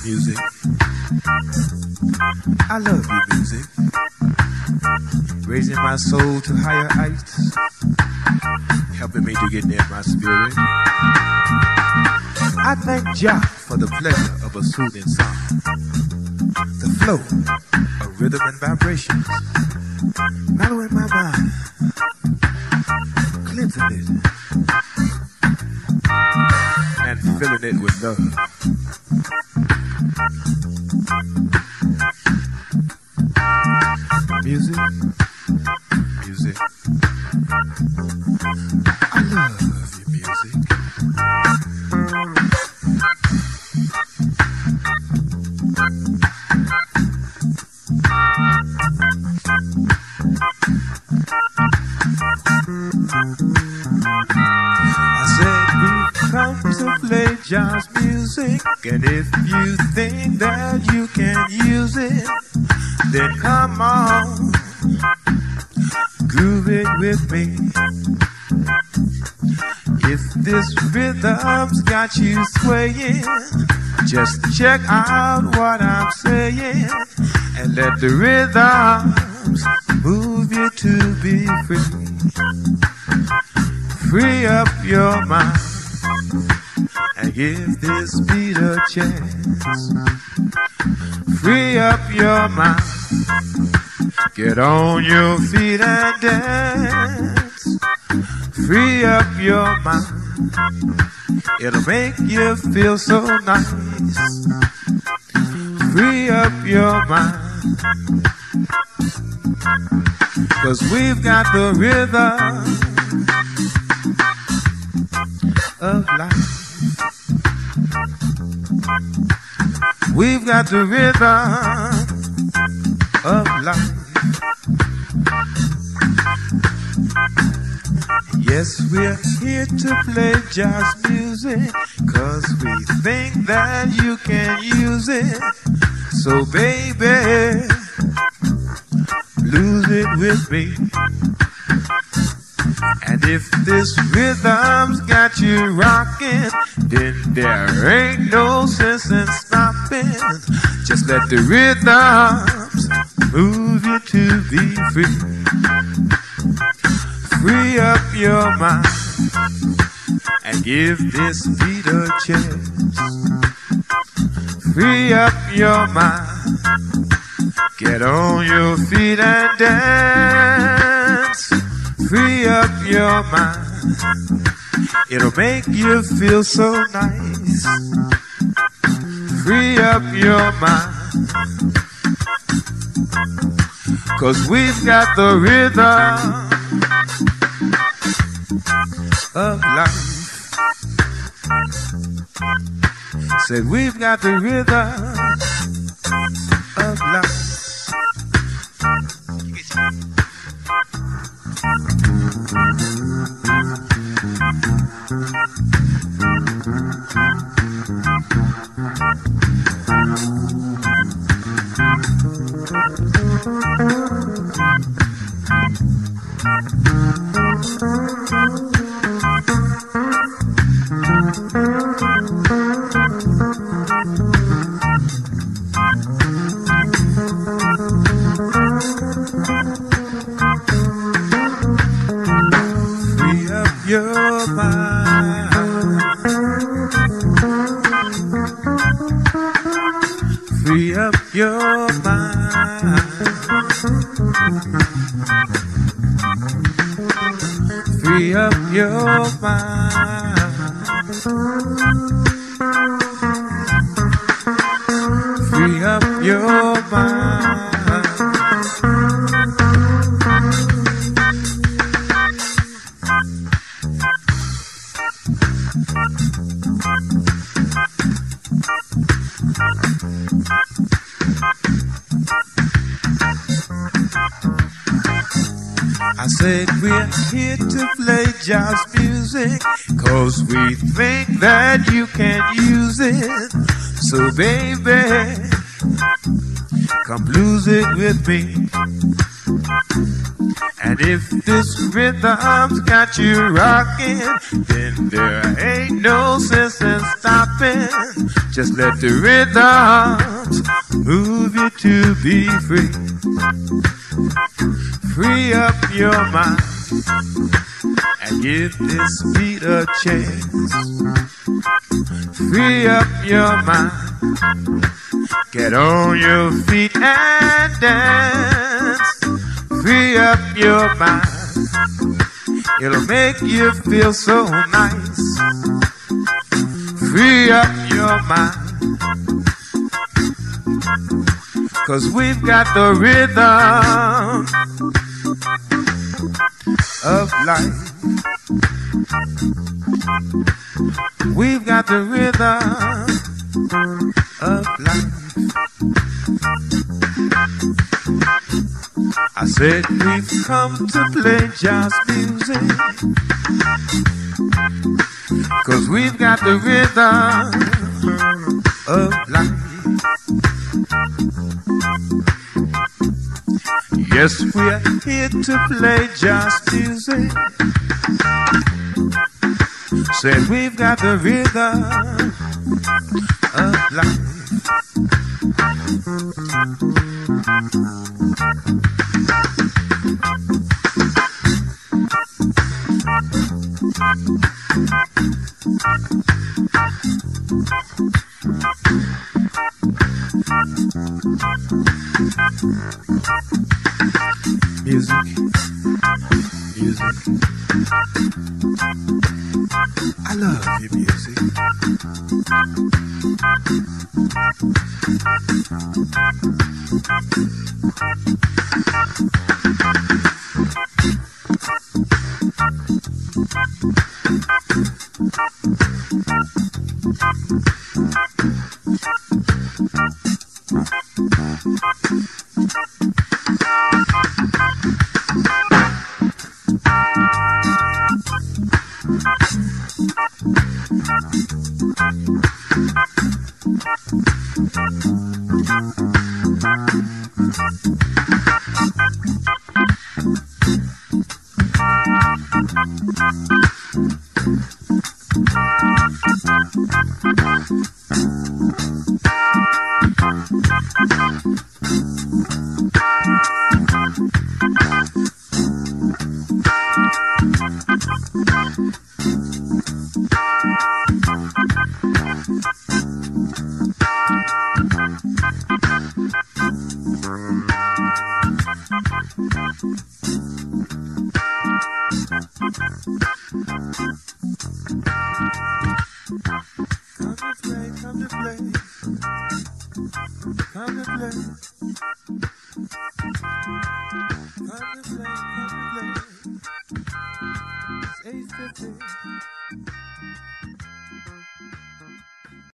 music. I love your music. Raising my soul to higher heights, helping me to get near my spirit. I thank Jah for the pleasure of a soothing song, the flow of rhythm and vibrations, mellowing my mind, cleansing it, and filling it with love. Music, music. I love your music. I said we've come to play John's music, and if you think that you can use it, then come on, groove it with me. If this rhythm's got you swaying, just check out what I'm saying, and let the rhythms move you to be free. Free up your mind and give this beat a chance. Free up your mind, get on your feet and dance. Free up your mind, it'll make you feel so nice. Free up your mind, 'cause we've got the rhythm of life. We've got the rhythm of life. Yes, we're here to play jazz music, 'cause we think that you can use it. So baby, lose it with me. And if this rhythm's got you rocking, then there ain't no sense in stopping. Just let the rhythms move you to be free. Free up your mind and give this beat a chance. Free up your mind, get on your feet and dance. Free up your mind, it'll make you feel so nice. Free up your mind, 'cause we've got the rhythm of life. Said we've got the rhythm of life. Free up your mind. Free up your mind. Free up your mind. Free up your mind. I said we're here to play jazz music, 'cause we think that you can use it. So baby, come blues it with me. And if this rhythm's got you rocking, then there ain't no sense in stopping. stopping. Just let the rhythms move you to be free. Free up your mind and give this beat a chance. Free up your mind, get on your feet and dance. Free up your mind, it'll make you feel so nice. Free up your mind, 'cause we've got the rhythm of life. We've got the rhythm of life. I said we've come to play jazz music, 'cause we've got the rhythm of life. Yes, we're here to play jazz music. Said we've got the rhythm of life. Music, music. I love your music. Come to play.